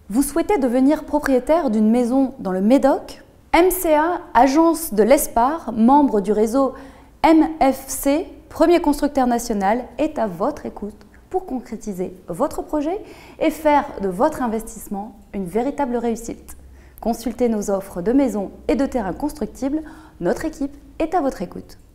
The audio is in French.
Vous souhaitez devenir propriétaire d'une maison dans le Médoc? MCA, agence de l'ESPAR, membre du réseau MFC, premier constructeur national, est à votre écoute pour concrétiser votre projet et faire de votre investissement une véritable réussite. Consultez nos offres de maisons et de terrains constructibles, notre équipe est à votre écoute.